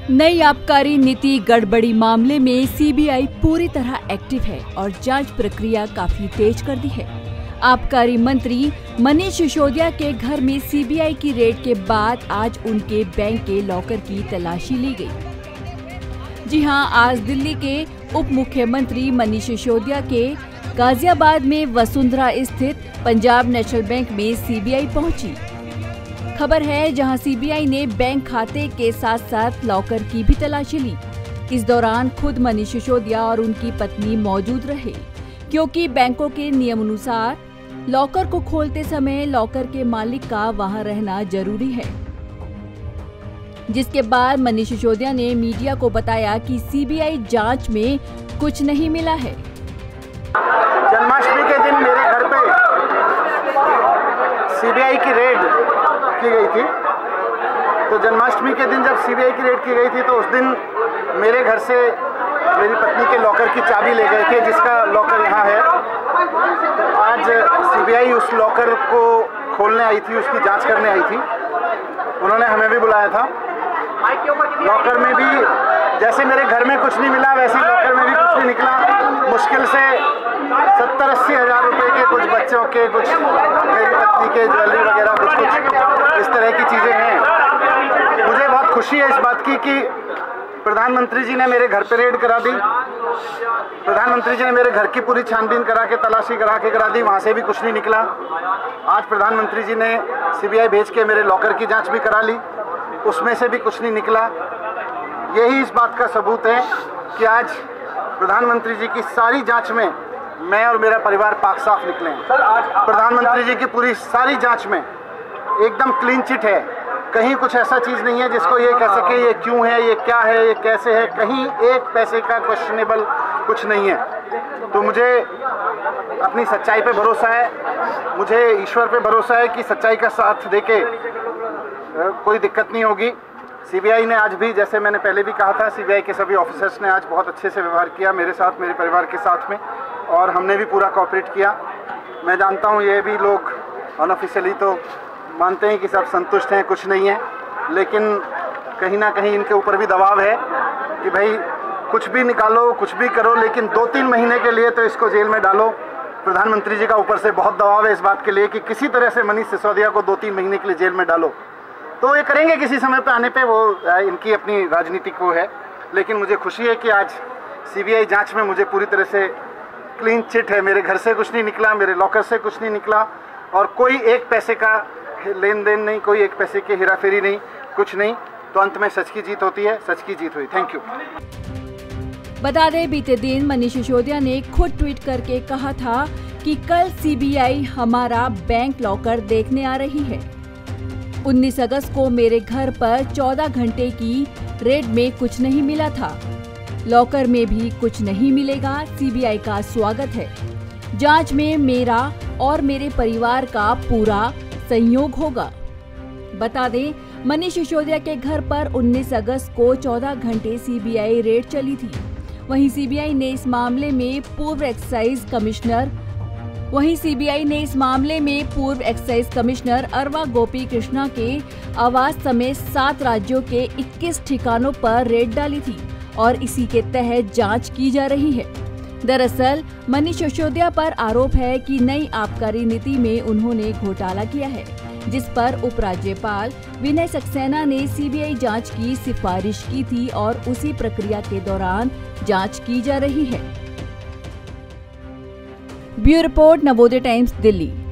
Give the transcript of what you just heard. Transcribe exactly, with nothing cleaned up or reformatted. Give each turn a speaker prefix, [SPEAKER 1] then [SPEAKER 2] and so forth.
[SPEAKER 1] नई आबकारी नीति गड़बड़ी मामले में सीबीआई पूरी तरह एक्टिव है और जांच प्रक्रिया काफी तेज कर दी है। आबकारी मंत्री मनीष सिसोदिया के घर में सीबीआई की रेड के बाद आज उनके बैंक के लॉकर की तलाशी ली गई। जी हां, आज दिल्ली के उप मुख्यमंत्री मनीष सिसोदिया के गाजियाबाद में वसुंधरा स्थित पंजाब नेशनल बैंक में सीबीआई पहुंची। खबर है जहां सीबीआई ने बैंक खाते के साथ साथ लॉकर की भी तलाशी ली। इस दौरान खुद मनीष सिसोदिया और उनकी पत्नी मौजूद रहे, क्योंकि बैंकों के नियमानुसार लॉकर को खोलते समय लॉकर के मालिक का वहां रहना जरूरी है। जिसके बाद मनीष सिसोदिया ने मीडिया को बताया कि सीबीआई जांच में कुछ नहीं मिला है।
[SPEAKER 2] जन्माष्टमी के दिन मेरे घर पे सीबीआई की रेड की गई थी। तो जन्माष्टमी के दिन जब सीबीआई की रेड की गई थी तो उस दिन मेरे घर से मेरी पत्नी के लॉकर की चाबी ले गए थे, जिसका लॉकर यहाँ है। तो आज सीबीआई उस लॉकर को खोलने आई थी, उसकी जांच करने आई थी। उन्होंने हमें भी बुलाया था। लॉकर में भी जैसे मेरे घर में कुछ नहीं मिला, वैसे लॉकर में भी कुछ नहीं निकला। मुश्किल से सत्तर अस्सी हज़ार रुपये के कुछ बच्चों के, कुछ मेरी पत्नी के ज्वेलरी वगैरह कुछ कुछ इस तरह की चीज़ें हैं। मुझे बहुत खुशी है इस बात की कि प्रधानमंत्री जी ने मेरे घर पे रेड करा दी। प्रधानमंत्री जी ने मेरे घर की पूरी छानबीन करा के, तलाशी करा के करा दी, वहाँ से भी कुछ नहीं निकला। आज प्रधानमंत्री जी ने सीबीआई भेज के मेरे लॉकर की जाँच भी करा ली, उसमें से भी कुछ नहीं निकला। यही इस बात का सबूत है कि आज प्रधानमंत्री जी की सारी जांच में मैं और मेरा परिवार पाक साफ निकले हैं। प्रधानमंत्री जी की पूरी सारी जांच में एकदम क्लीन चिट है। कहीं कुछ ऐसा चीज़ नहीं है जिसको ये कह सके ये क्यों है, ये क्या है, ये कैसे है। कहीं एक पैसे का क्वेश्चनेबल कुछ नहीं है। तो मुझे अपनी सच्चाई पे भरोसा है, मुझे ईश्वर पे भरोसा है कि सच्चाई का साथ देके कोई दिक्कत नहीं होगी। सीबीआई ने आज भी, जैसे मैंने पहले भी कहा था, सीबीआई के सभी ऑफिसर्स ने आज बहुत अच्छे से व्यवहार किया मेरे साथ, मेरे परिवार के साथ में, और हमने भी पूरा कोऑपरेट किया। मैं जानता हूँ ये भी लोग अनऑफिशियली तो मानते हैं कि सब संतुष्ट हैं, कुछ नहीं है, लेकिन कहीं ना कहीं इनके ऊपर भी दबाव है कि भाई कुछ भी निकालो, कुछ भी करो, लेकिन दो तीन महीने के लिए तो इसको जेल में डालो। प्रधानमंत्री जी का ऊपर से बहुत दबाव है इस बात के लिए कि किसी तरह से मनीष सिसोदिया को दो तीन महीने के लिए जेल में डालो। तो ये करेंगे किसी समय पे आने पे, वो इनकी अपनी राजनीति को है। लेकिन मुझे खुशी है कि आज सीबीआई जांच में मुझे पूरी तरह से क्लीन चिट है। मेरे घर से कुछ नहीं निकला, मेरे लॉकर से कुछ नहीं निकला, और कोई एक पैसे का लेन देन नहीं, कोई एक पैसे की हेराफेरी नहीं, कुछ नहीं। तो अंत में सच की जीत होती है, सच की जीत हुई। Thank you.
[SPEAKER 1] बता दें, बीते दिन मनीष सिसोदिया ने खुद ट्वीट करके कहा था कि कल सीबीआई हमारा बैंक लॉकर देखने आ रही है। उन्नीस अगस्त को मेरे घर पर चौदह घंटे की रेड में कुछ नहीं मिला था। लॉकर में भी कुछ नहीं मिलेगा। सीबीआई का स्वागत है। जांच में मेरा और मेरे परिवार का पूरा सहयोग होगा। बता दें, मनीष सिसोदिया के घर पर उन्नीस अगस्त को चौदह घंटे सीबीआई रेड चली थी। वहीं सीबीआई ने इस मामले में पूर्व एक्साइज कमिश्नर वहीं सीबीआई ने इस मामले में पूर्व एक्साइज कमिश्नर अरवा गोपी कृष्णा के आवास समेत सात राज्यों के इक्कीस ठिकानों पर रेड डाली थी और इसी के तहत जांच की जा रही है। दरअसल मनीष सिसोदिया पर आरोप है कि नई आबकारी नीति में उन्होंने घोटाला किया है, जिस पर उपराज्यपाल विनय सक्सेना ने सीबीआई जांच की सिफारिश की थी और उसी प्रक्रिया के दौरान जांच की जा रही है। Bureau report, Navodaya Times, Delhi.